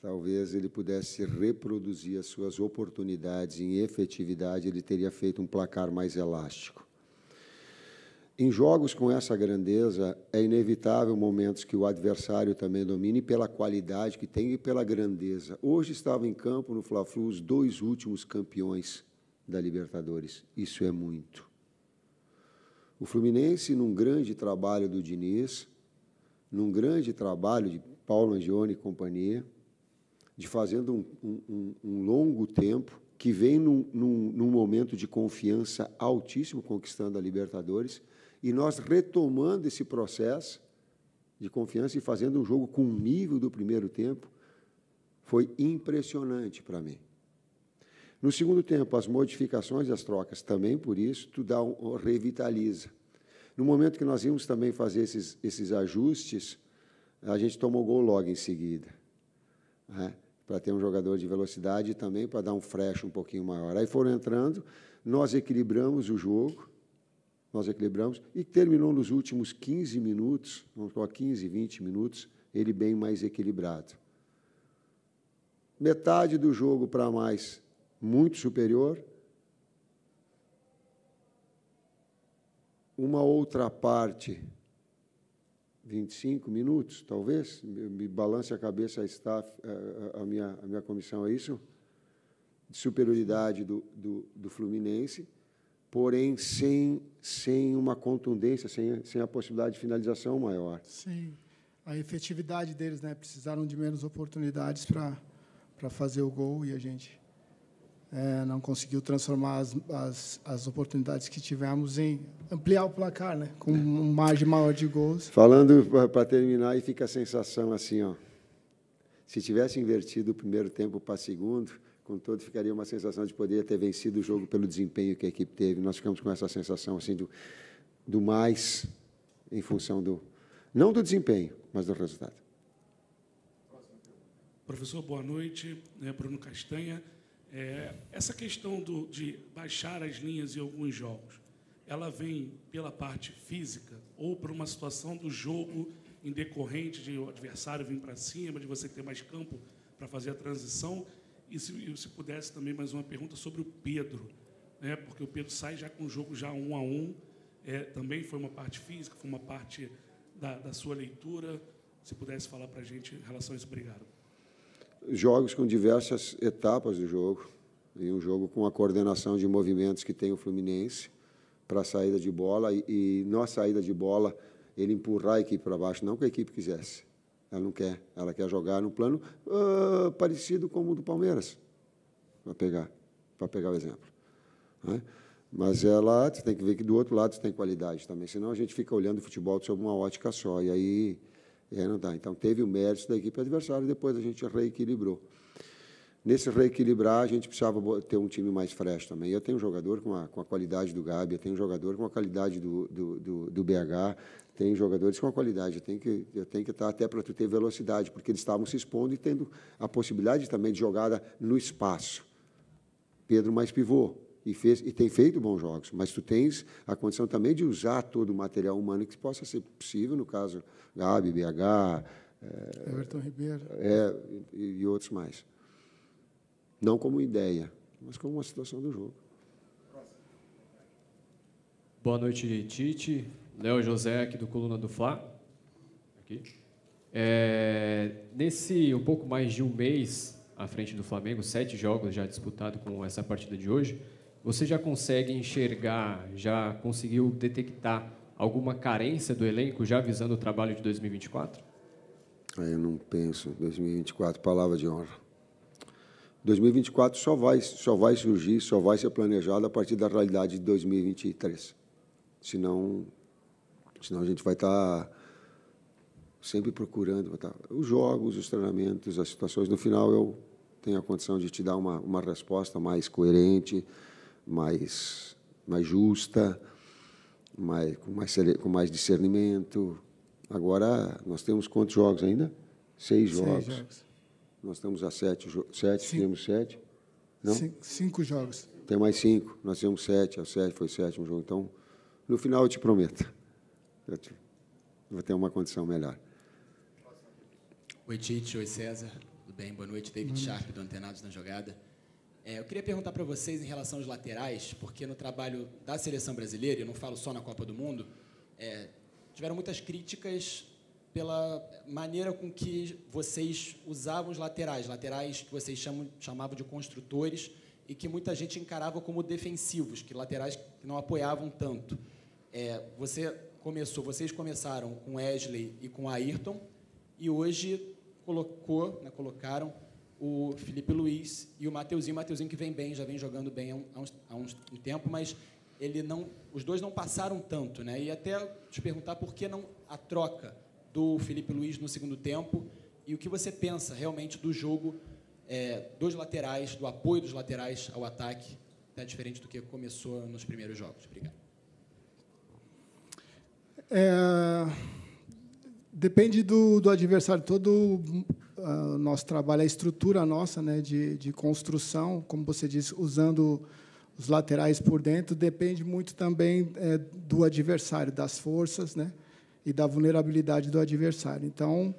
talvez ele pudesse reproduzir as suas oportunidades em efetividade, ele teria feito um placar mais elástico. Em jogos com essa grandeza, é inevitável momentos que o adversário também domine pela qualidade que tem e pela grandeza. Hoje estavam em campo, no Fla-Flu, os 2 últimos campeões da Libertadores. Isso é muito. O Fluminense, num grande trabalho do Diniz, num grande trabalho de Paulo Angione e companhia, de fazendo um longo tempo, que vem num momento de confiança altíssimo, conquistando a Libertadores, e nós retomando esse processo de confiança e fazendo um jogo com o nível do primeiro tempo, foi impressionante para mim. No segundo tempo, as modificações e as trocas, também por isso, tudo revitaliza. No momento que nós íamos também fazer esses ajustes, a gente tomou gol logo em seguida, né? Para ter um jogador de velocidade e também para dar um fresh um pouquinho maior. Aí foram entrando, nós equilibramos o jogo, e terminou nos últimos 15 minutos, vamos falar 15, 20 minutos, ele bem mais equilibrado. Metade do jogo para mais, muito superior. Uma outra parte, 25 minutos, talvez, me balance a cabeça a staff, a minha comissão, é isso? De superioridade do Fluminense, porém sem uma contundência, sem a possibilidade de finalização maior. Sim, a efetividade deles, né? Precisaram de menos oportunidades para fazer o gol e a gente não conseguiu transformar as oportunidades que tivemos em ampliar o placar, né? Com uma margem maior de gols. Falando, para terminar, aí fica a sensação assim, ó, se tivesse invertido o primeiro tempo para segundo, com todo, ficaria uma sensação de poder ter vencido o jogo pelo desempenho que a equipe teve. Nós ficamos com essa sensação assim, do mais em função não do desempenho, mas do resultado. Professor, boa noite. Bruno Castanha. Essa questão de baixar as linhas em alguns jogos, ela vem pela parte física ou por uma situação do jogo em decorrente de o adversário vir para cima, de você ter mais campo para fazer a transição? E se pudesse também mais uma pergunta sobre o Pedro, né? Porque o Pedro sai já com o jogo já 1-1, também foi uma parte física, foi uma parte da sua leitura. Se pudesse falar para a gente em relação a isso, obrigado. Jogos com diversas etapas do jogo, e um jogo com a coordenação de movimentos que tem o Fluminense para a saída de bola, e na saída de bola ele empurrar a equipe para baixo, não que a equipe quisesse. Ela não quer, ela quer jogar no plano parecido com o do Palmeiras, para pegar o exemplo, né? Mas ela tem que ver que do outro lado você tem qualidade também, senão a gente fica olhando o futebol sob uma ótica só, e aí não dá. Então, teve o mérito da equipe adversária, e depois a gente reequilibrou. Nesse reequilibrar, a gente precisava ter um time mais fresh também. Eu tenho um jogador com a qualidade do Gabi, eu tenho um jogador com a qualidade do BH, tem jogadores com a qualidade. Eu tenho que estar até para tu ter velocidade, porque eles estavam se expondo e tendo a possibilidade também de jogada no espaço. Pedro mais pivô, e tem feito bons jogos, mas tu tens a condição também de usar todo o material humano que possa ser possível, no caso, Gabi, BH, Everton Ribeiro. E outros mais. Não como ideia, mas como uma situação do jogo. Boa noite, Tite. Léo José, aqui do Coluna do Fla. Aqui. Nesse um pouco mais de um mês à frente do Flamengo, 7 jogos já disputados com essa partida de hoje, você já consegue enxergar, já conseguiu detectar alguma carência do elenco, já visando o trabalho de 2024? Eu não penso. 2024, palavra de honra. 2024 só vai surgir, só vai ser planejado a partir da realidade de 2023. Senão a gente vai estar sempre procurando os jogos, os treinamentos, as situações. No final, eu tenho a condição de te dar uma resposta mais coerente, mais justa, com mais discernimento. Agora, nós temos quantos jogos ainda? 6 jogos. 6 jogos. Nós estamos a 7, temos 7? Não? 5 jogos. Tem mais 5, nós temos 7, foi o 7º jogo. Então, no final, eu te prometo, vou ter uma condição melhor. Oi, Tite, oi, César. bem? Boa noite, David Sharp, do Antenados na Jogada. Eu queria perguntar para vocês em relação aos laterais, porque no trabalho da seleção brasileira, eu não falo só na Copa do Mundo, tiveram muitas críticas pela maneira com que vocês usavam os laterais que vocês chamavam de construtores e que muita gente encarava como defensivos, que laterais que não apoiavam tanto. Vocês começaram com Wesley e com Ayrton, e hoje colocaram o Felipe Luiz e o Mateuzinho que vem bem, já vem jogando bem há um tempo, mas os dois não passaram tanto, né? E até te perguntar por que não a troca do Felipe Luiz no segundo tempo e o que você pensa realmente do jogo dos laterais, do apoio dos laterais ao ataque, até diferente do que começou nos primeiros jogos. Obrigado. Depende do adversário. Todo o nosso trabalho, a estrutura nossa, né, de construção, como você disse, usando os laterais por dentro, depende muito também do adversário, das forças, né, e da vulnerabilidade do adversário. Então,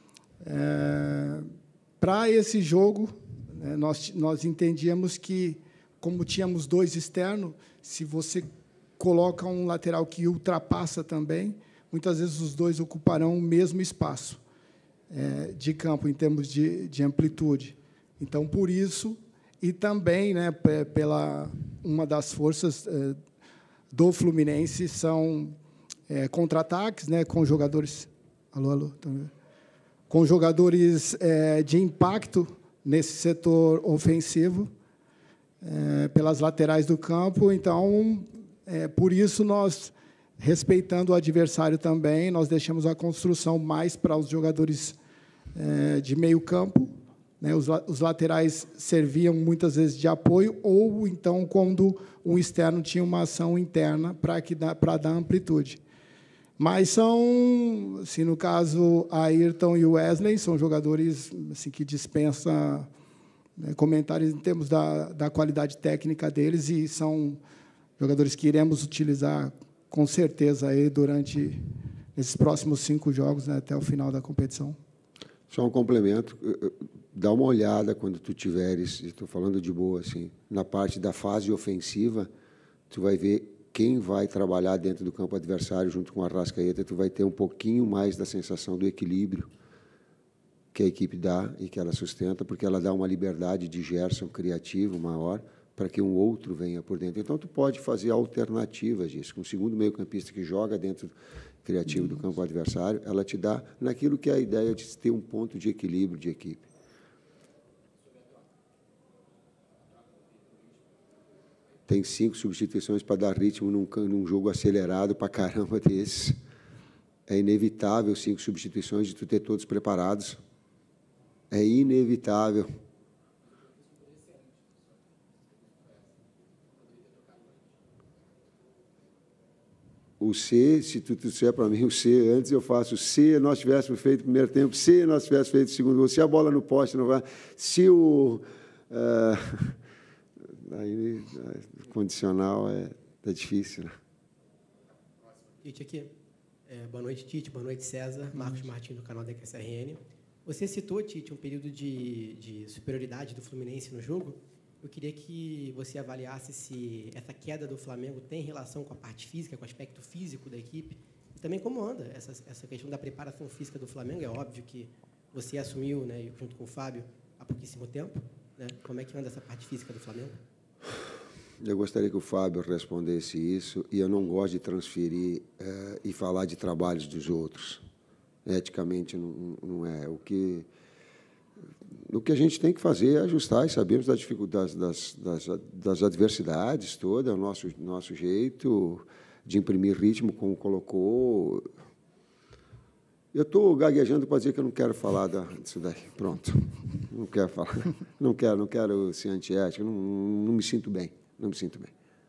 para esse jogo, né, nós entendíamos que, como tínhamos dois externos, se você coloca um lateral que ultrapassa também, muitas vezes os dois ocuparão o mesmo espaço de campo, em termos de amplitude. Então, por isso, e também, né, pela uma das forças do Fluminense são contra-ataques, né, com jogadores... Alô? Com jogadores de impacto nesse setor ofensivo, pelas laterais do campo. Então, por isso, nós, respeitando o adversário também, nós deixamos a construção mais para os jogadores de meio campo, né? Os laterais serviam muitas vezes de apoio, ou então quando um externo tinha uma ação interna para dar amplitude. Mas são, assim, no caso, Ayrton e o Wesley, são jogadores assim, que dispensam comentários em termos da qualidade técnica deles, e são jogadores que iremos utilizar com certeza aí durante esses próximos 5 jogos, né, até o final da competição. Só um complemento. Dá uma olhada quando tu tiveres, estou falando de boa, assim, na parte da fase ofensiva, tu vai ver quem vai trabalhar dentro do campo adversário junto com a Arrascaeta, tu vai ter um pouquinho mais da sensação do equilíbrio que a equipe dá e que ela sustenta, porque ela dá uma liberdade de Gerson criativo maior para que um outro venha por dentro. Então, tu pode fazer alternativas disso. Com o segundo meio-campista que joga dentro criativo do campo adversário, ela te dá naquilo que é a ideia de ter um ponto de equilíbrio de equipe. Tem 5 substituições para dar ritmo num jogo acelerado para caramba desses. É inevitável 5 substituições de tu ter todos preparados. É inevitável. O C, se tu disser para mim o C, antes eu faço o C, nós tivéssemos feito o primeiro tempo, C, nós tivéssemos feito o segundo gol, se a bola no poste não vai, se o... aí, condicional é difícil, né? Tite, aqui. Boa noite, Tite. Boa noite, César. Marcos Martins, do canal da QSRN. Você citou, Tite, um período de superioridade do Fluminense no jogo. Eu queria que você avaliasse se essa queda do Flamengo tem relação com a parte física, com o aspecto físico da equipe, e também como anda essa questão da preparação física do Flamengo. É óbvio que você assumiu, né, junto com o Fábio, há pouquíssimo tempo, né? Como é que anda essa parte física do Flamengo? Eu gostaria que o Fábio respondesse isso, e eu não gosto de transferir e falar de trabalhos dos outros. Eticamente, não é. O que a gente tem que fazer é ajustar, e sabemos das dificuldades, das adversidades todas, é o nosso jeito de imprimir ritmo, como colocou. Eu estou gaguejando para dizer que eu não quero falar disso daí. Pronto. Não quero falar. Não quero ser antiético, não me sinto bem. Não me sinto bem.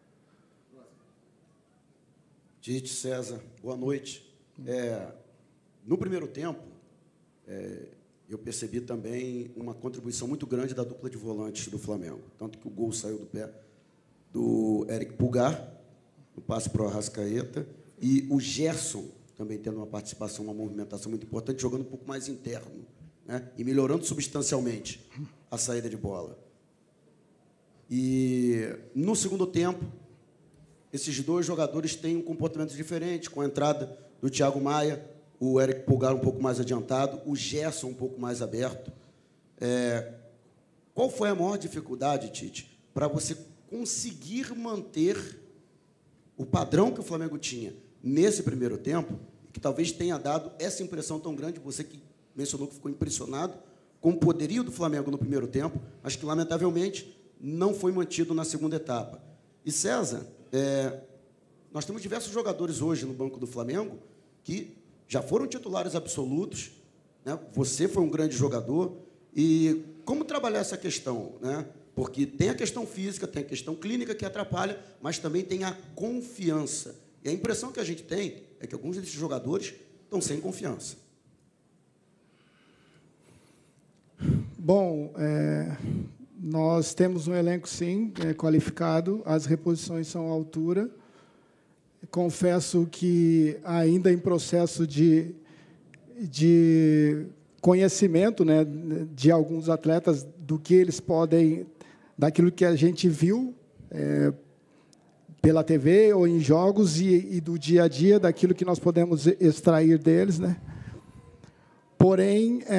Tite, César, boa noite. No primeiro tempo, eu percebi também uma contribuição muito grande da dupla de volantes do Flamengo. Tanto que o gol saiu do pé do Eric Pulgar, no passe para o Arrascaeta, e o Gerson também tendo uma participação, uma movimentação muito importante, jogando um pouco mais interno, né? E melhorando substancialmente a saída de bola. E no segundo tempo, esses dois jogadores têm um comportamento diferente, com a entrada do Thiago Maia, o Eric Pulgar um pouco mais adiantado, o Gerson um pouco mais aberto. Qual foi a maior dificuldade, Tite, para você conseguir manter o padrão que o Flamengo tinha nesse primeiro tempo, que talvez tenha dado essa impressão tão grande, você que mencionou que ficou impressionado com o poderio do Flamengo no primeiro tempo, mas que, lamentavelmente, não foi mantido na segunda etapa. E, César, nós temos diversos jogadores hoje no banco do Flamengo que já foram titulares absolutos, né? Você foi um grande jogador. E como trabalhar essa questão, né? Porque tem a questão física, tem a questão clínica que atrapalha, mas também tem a confiança. E a impressão que a gente tem é que alguns desses jogadores estão sem confiança. Bom, nós temos um elenco, sim, qualificado, as reposições são à altura. Confesso que ainda em processo de conhecimento, né, de alguns atletas, do que eles podem, daquilo que a gente viu pela TV ou em jogos e do dia a dia, daquilo que nós podemos extrair deles, né? Porém,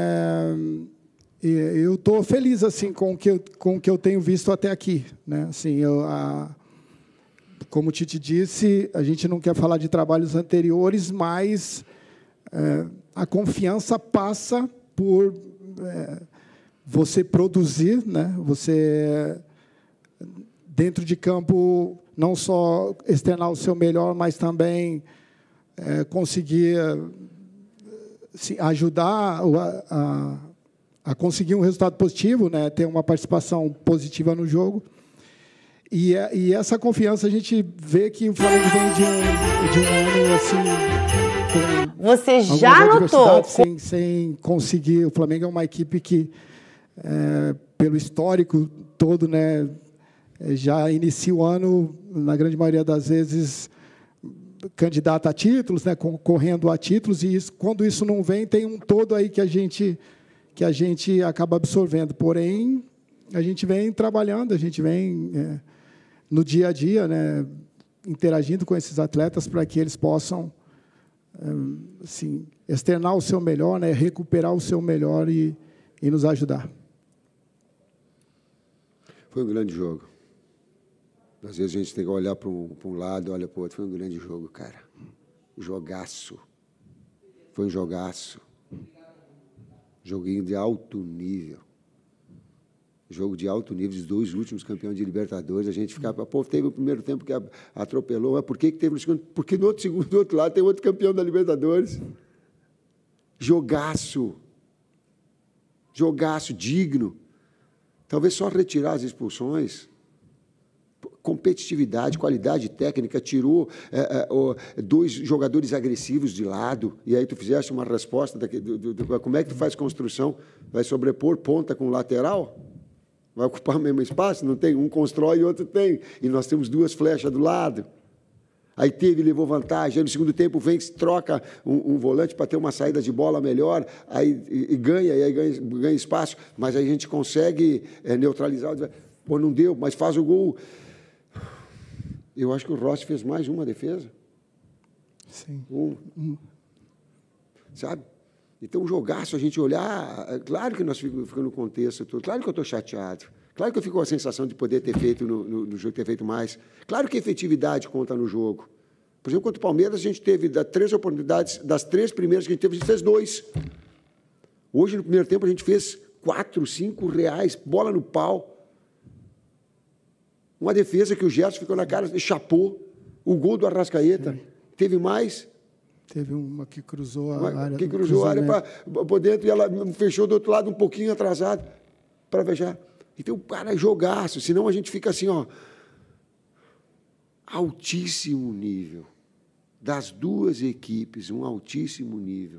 eu estou feliz assim com o que eu tenho visto até aqui, né? Assim, como o Tite disse, a gente não quer falar de trabalhos anteriores, mas a confiança passa por você produzir, né? Você, dentro de campo, não só externar o seu melhor, mas também conseguir ajudar a conseguir um resultado positivo, né? Ter uma participação positiva no jogo. E essa confiança a gente vê que o Flamengo vem de um ano assim. Você já notou? Sem conseguir. O Flamengo é uma equipe que, pelo histórico todo, né, já inicia o ano, na grande maioria das vezes, candidata a títulos, né, concorrendo a títulos, e quando isso não vem, tem um todo aí que a gente acaba absorvendo. Porém, a gente vem trabalhando, a gente vem no dia a dia, né, interagindo com esses atletas para que eles possam assim, externar o seu melhor, né, recuperar o seu melhor e nos ajudar. Foi um grande jogo. Às vezes a gente tem que olhar para um lado, olha para o outro. Foi um grande jogo, cara. Jogaço. Foi um jogaço. Joguinho de alto nível. Jogo de alto nível, os dois últimos campeões de Libertadores. A gente ficava, pô, teve o primeiro tempo que atropelou, mas por que teve o segundo? Porque no outro segundo, do outro lado, tem outro campeão da Libertadores. Jogaço. Jogaço, digno. Talvez só retirar as expulsões. Competitividade, qualidade técnica, tirou dois jogadores agressivos de lado, e aí tu fizeste uma resposta, como é que tu faz construção? Vai sobrepor ponta com lateral? Vai ocupar o mesmo espaço? Não tem, um constrói e outro tem, e nós temos duas flechas do lado. Aí levou vantagem, aí no segundo tempo vem, troca um volante para ter uma saída de bola melhor, aí ganha espaço, mas aí a gente consegue neutralizar, pô, não deu, mas faz o gol. Eu acho que o Rossi fez mais uma defesa. Sim. Sabe? Então, um jogaço, a gente olhar... Claro que nós ficamos no contexto todo. Claro que eu estou chateado. Claro que eu fico com a sensação de poder ter feito no jogo, ter feito mais. Claro que a efetividade conta no jogo. Por exemplo, contra o Palmeiras, a gente teve 3 oportunidades. Das 3 primeiras que a gente teve, a gente fez 2. Hoje, no primeiro tempo, a gente fez 4, 5 reais, bola no pau. Uma defesa que o Gerson ficou na cara, chapou. O gol do Arrascaeta. Sim. Teve mais? Teve uma que cruzou a área. Que cruzou a área por dentro e ela fechou do outro lado um pouquinho atrasado para fechar. Então, para jogaço. Senão a gente fica assim, ó. Altíssimo nível. Das duas equipes, um altíssimo nível.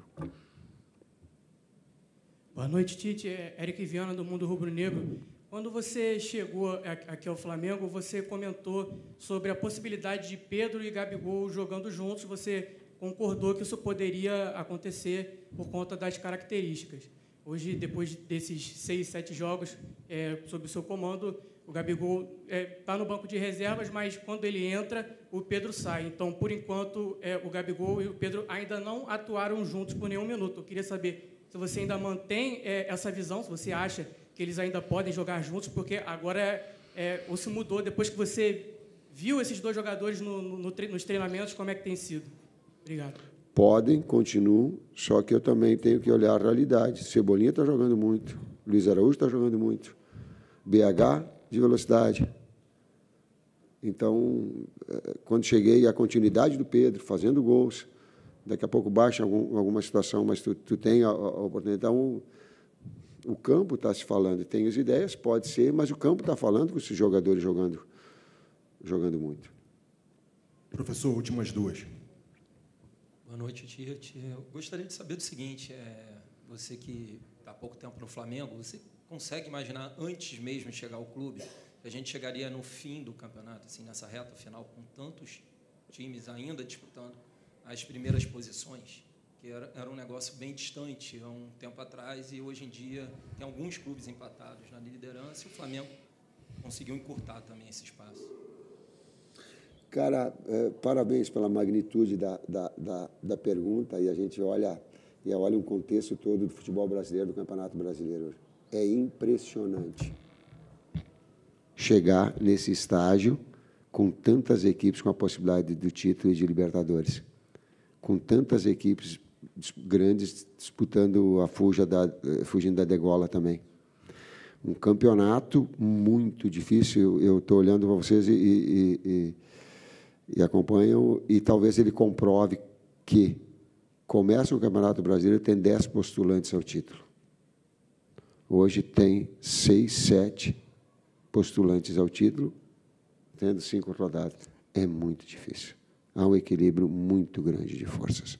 Boa noite, Tite. Eric Viana, do Mundo Rubro Negro. Quando você chegou aqui ao Flamengo, você comentou sobre a possibilidade de Pedro e Gabigol jogando juntos. Você concordou que isso poderia acontecer por conta das características. Hoje, depois desses 6, 7 jogos sob o seu comando, o Gabigol está no banco de reservas, mas quando ele entra, o Pedro sai. Então, por enquanto, o Gabigol e o Pedro ainda não atuaram juntos por nenhum minuto. Eu queria saber se você ainda mantém essa visão, se você acha que eles ainda podem jogar juntos, porque agora ou se mudou, depois que você viu esses dois jogadores nos treinamentos, como é que tem sido? Obrigado. Podem, continuam, só que eu também tenho que olhar a realidade. Cebolinha está jogando muito, Luiz Araújo está jogando muito, BH de velocidade. Então, quando cheguei, a continuidade do Pedro, fazendo gols, daqui a pouco baixa alguma situação, mas tu tem a oportunidade. Então, o campo está se falando, tem as ideias, pode ser, mas o campo está falando com esses jogadores jogando muito. Professor, últimas duas. Boa noite, Tite. Eu gostaria de saber do seguinte, você que está há pouco tempo no Flamengo, você consegue imaginar, antes mesmo de chegar ao clube, que a gente chegaria no fim do campeonato, assim, nessa reta final, com tantos times ainda disputando as primeiras posições, que era um negócio bem distante há um tempo atrás, e hoje em dia tem alguns clubes empatados na liderança, e o Flamengo conseguiu encurtar também esse espaço. Cara, parabéns pela magnitude da pergunta, e a gente olha um contexto todo do futebol brasileiro, do Campeonato Brasileiro. É impressionante chegar nesse estágio com tantas equipes com a possibilidade do título e de Libertadores, com tantas equipes grandes disputando fugindo da degola também. Um campeonato muito difícil. Eu estou olhando para vocês e acompanham, e talvez ele comprove que começa o Campeonato Brasileiro, tem 10 postulantes ao título. Hoje tem 6, 7 postulantes ao título, tendo 5 rodadas. É muito difícil. Há um equilíbrio muito grande de forças.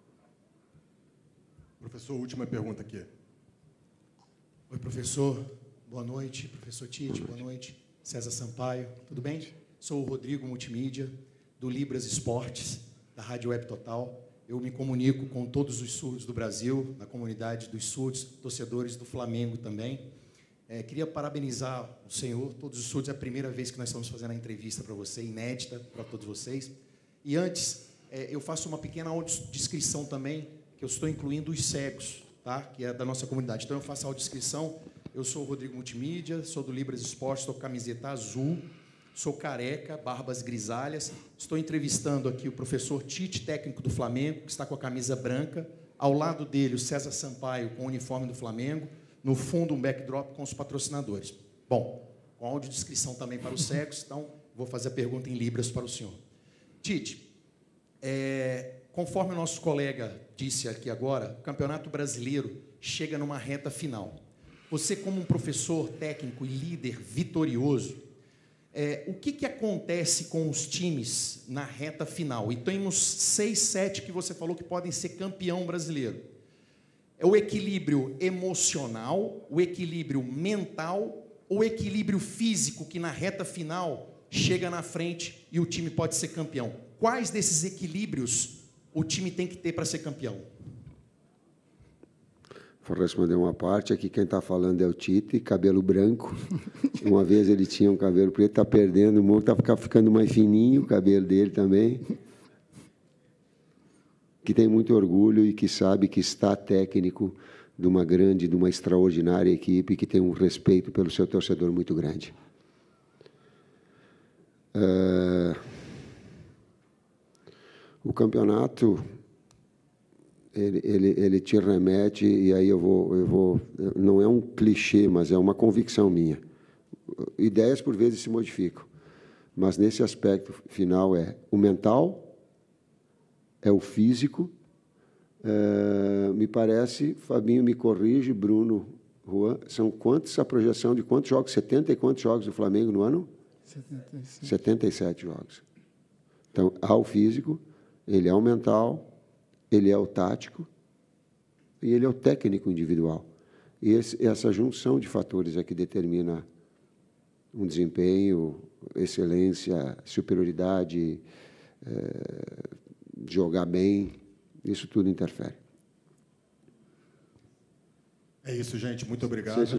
Professor, última pergunta aqui. Oi, professor. Boa noite. Professor Tite, boa noite. César Sampaio, tudo bem? Sou o Rodrigo Multimídia, do Libras Esportes, da Rádio Web Total. Eu me comunico com todos os surdos do Brasil, na comunidade dos surdos, torcedores do Flamengo também. Queria parabenizar o senhor, todos os surdos. É a primeira vez que nós estamos fazendo a entrevista para você, inédita para todos vocês. E antes, eu faço uma pequena audiodescrição também, que eu estou incluindo os cegos, tá? Que é da nossa comunidade. Então, eu faço a audiodescrição. Eu sou o Rodrigo Multimídia, sou do Libras Esportes, estou com camiseta azul, sou careca, barbas grisalhas. Estou entrevistando aqui o professor Tite, técnico do Flamengo, que está com a camisa branca. Ao lado dele, o César Sampaio, com o uniforme do Flamengo. No fundo, um backdrop com os patrocinadores. Bom, com audiodescrição também para os cegos, então vou fazer a pergunta em Libras para o senhor. Tite, conforme o nosso colega disse aqui agora, o Campeonato Brasileiro chega numa reta final. Você, como um professor técnico e líder vitorioso, o que acontece com os times na reta final? E temos 6, 7 que você falou que podem ser campeão brasileiro. É o equilíbrio emocional, o equilíbrio mental, ou o equilíbrio físico que na reta final chega na frente e o time pode ser campeão? Quais desses equilíbrios o time tem que ter para ser campeão? Vou responder uma parte. Aqui quem está falando é o Tite, cabelo branco. Uma vez ele tinha um cabelo preto, está perdendo, está ficando mais fininho o cabelo dele também. Que tem muito orgulho e que sabe que está técnico de uma extraordinária equipe, que tem um respeito pelo seu torcedor muito grande. O campeonato, ele te remete, e aí eu vou, não é um clichê, mas é uma convicção minha. Ideias, por vezes, se modificam, mas nesse aspecto final o mental, é o físico. Me parece, Fabinho me corrige, Bruno, Juan, são quantos a projeção de quantos jogos? 70 e quantos jogos do Flamengo no ano? 77 jogos. Então, há o físico, ele é o mental, ele é o tático e ele é o técnico individual. E essa junção de fatores é que determina um desempenho, excelência, superioridade, jogar bem, isso tudo interfere. É isso, gente. Muito obrigado.